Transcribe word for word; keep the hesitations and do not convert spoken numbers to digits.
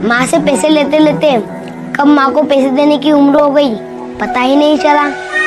माँ से पैसे लेते लेते कब माँ को पैसे देने की उम्र हो गई पता ही नहीं चला।